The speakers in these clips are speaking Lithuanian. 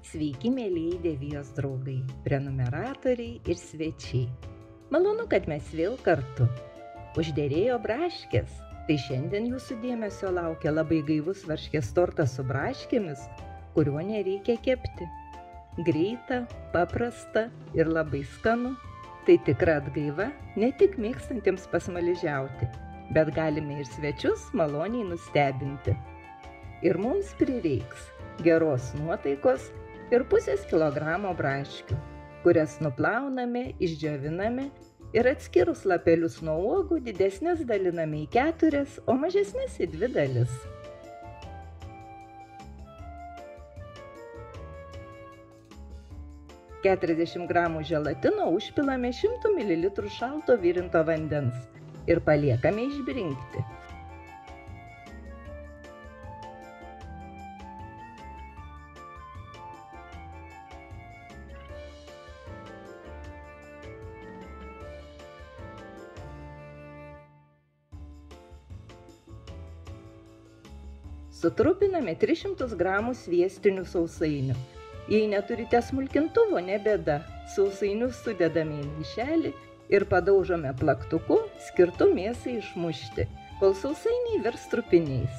Sveiki, mėlyjei Devijos draugai, prenumeratoriai ir svečiai. Malonu, kad mes vėl kartu. Užderėjo braškės, tai šiandien jūsų dėmesio laukia labai gaivus varškės tortas su braškėmis, kurio nereikia kepti. Greita, paprasta ir labai skanu. Tai tikra atgaiva ne tik mėgstantiems pasmaližiauti, bet galime ir svečius maloniai nustebinti. Ir mums prireiks geros nuotaikos ir pusės kilogramo braškių, kurias nuplauname, išdžioviname ir atskirus lapelius nuo uogų didesnės daliname į 4, o mažesnės į 2 dalis. $40 gramų želatino užpilame 100 ml šalto virinto vandens ir paliekame išbrinkti. Sutrupiname 300 gramų sviestinių sausainių. Jei neturite smulkintuvo, ne bėda, sausainius sudedame į maišelį ir padaužome plaktuku, skirtu mėsai išmušti, kol sausainiai virs trupiniais.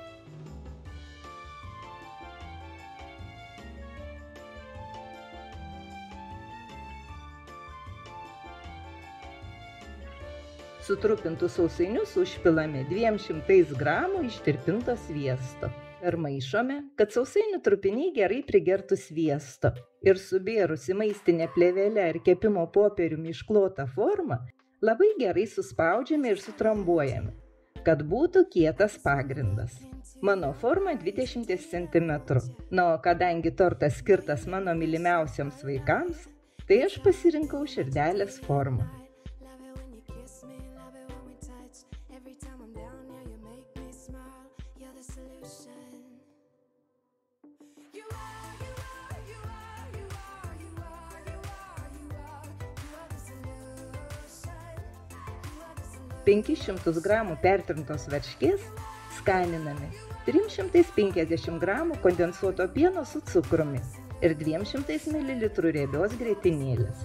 Sutrupintus sausainius užpilame 200 gramų ištirpinto sviesto. Permaišome, kad sausainių trupiniai gerai prigertų sviesto ir subėrus į maistinę plėvelę ar kepimo popieriumi išklotą formą, labai gerai suspaudžiame ir sutrambuojame, kad būtų kietas pagrindas. Mano forma 20 cm. Na, o kadangi tortas skirtas mano mylimiausiems vaikams, tai aš pasirinkau širdelės formą. Penki 500 gramų pertrintos varškės skaniname 350 gramų kondensuoto pieno su cukrumi ir 200 ml riebios grietinėlės.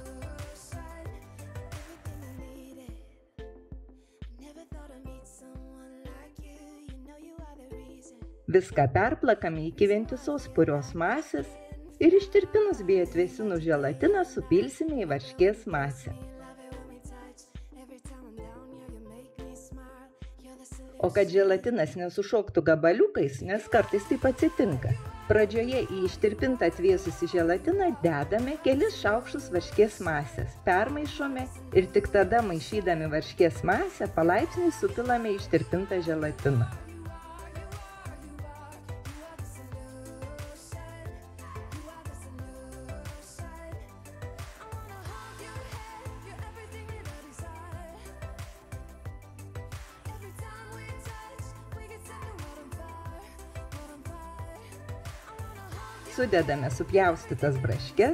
Viską perplakame iki vientisos purios masės ir ištirpinus bei atvėsinus želatiną supilsime į varškės masę. O kad želatinas nesušoktų gabaliukais, nes kartais taip atsitinka, pradžioje į ištirpintą atvėsusį želatiną dedame kelis šaukštus varškės masės, permaišome ir tik tada maišydami varškės masę palaipsniui supilame ištirpintą želatiną. Sudedame supjaustytas braškes,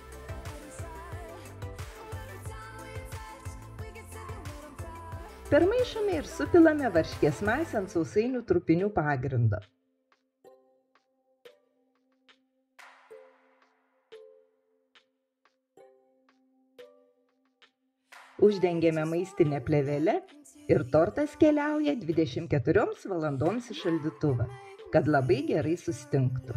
permaišome ir supilame varškės masę ant sausainių trupinių pagrindo. Uždengiame maistinę plėvelę ir tortas keliauja 24 valandoms į šaldytuvą, kad labai gerai sustingtų.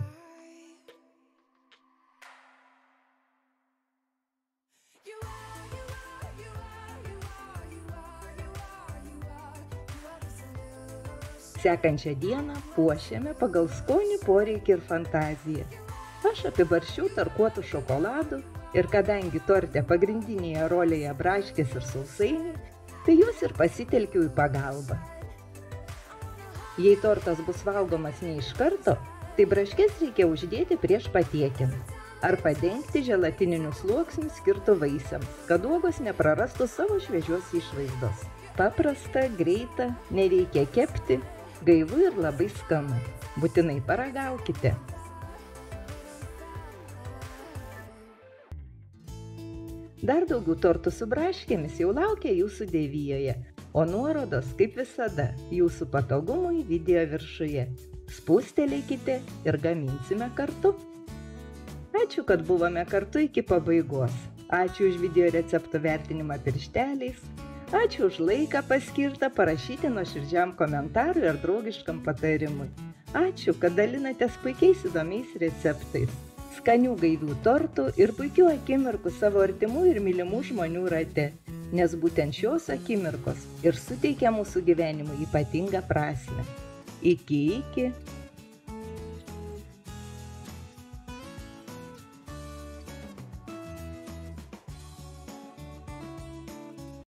Sekančią dieną puošiame pagal skonį, poreikį ir fantaziją. Aš apibarsčiau tarkuotų šokoladų ir kadangi torte pagrindinėje rolėje braškės ir sausainiai, tai juos ir pasitelkiau į pagalbą. Jei tortas bus valgomas ne iš karto, tai braškės reikia uždėti prieš patiekiant ar padengti želatininiu sluoksniu skirtu vaisiams, kad uogos neprarastų savo šviežios išvaizdos. Paprasta, greita, nereikia kepti, gaivu ir labai skanu. Būtinai paragaukite. Dar daugiau tortų su braškėmis jau laukia jūsų Devijoje, o nuorodos, kaip visada, jūsų patogumui video viršuje. Spustelėkite ir gaminsime kartu. Ačiū, kad buvome kartu iki pabaigos. Ačiū už video recepto vertinimą piršteliais. Ačiū už laiką paskirtą parašyti nuoširdžiam komentarui ar draugiškam patarimui. Ačiū, kad dalinatės puikiais įdomiais receptais, skanių gaivių tortų ir puikių akimirkų savo artimų ir mylimų žmonių rate, nes būtent šios akimirkos ir suteikia mūsų gyvenimui ypatingą prasmę. Iki.